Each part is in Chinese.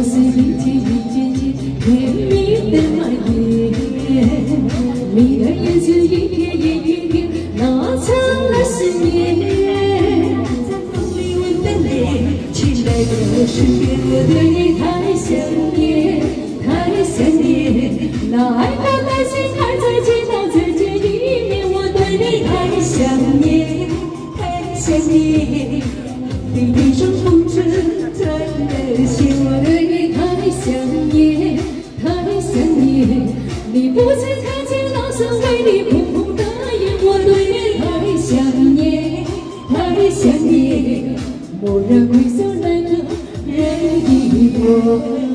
是一天一天天甜蜜的蔓延，你的眼睛一片一片拉长了思念，在风里吻的脸，亲爱的我身边，我对你太想念，太想念，那爱过的心还在祈祷再见一面，我对你太想念，太想念，你一双风筝在热线，我对你太想念，太想念，你不曾看见老生为你捧红的眼，我对你太想念，太想念，蓦然回首那个人已过。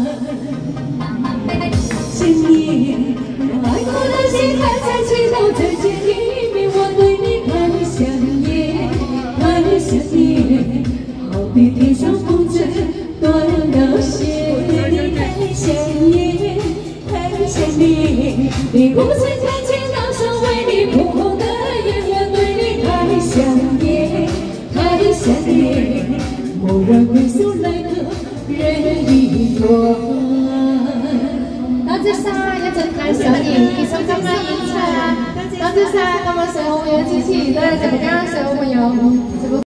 想念，爱过的心还在祈祷再见一面，我对你太想念，太想念，好比天上风筝断了线，我对你太想念，太想念，你不曾看见那双为你捧红的眼，我对你太想念，太想念，蓦然回首那个人已过。多謝晒，一陣介紹完結束今晚演唱，多謝晒咁嘅社會嘅支持，多謝大家社會朋友。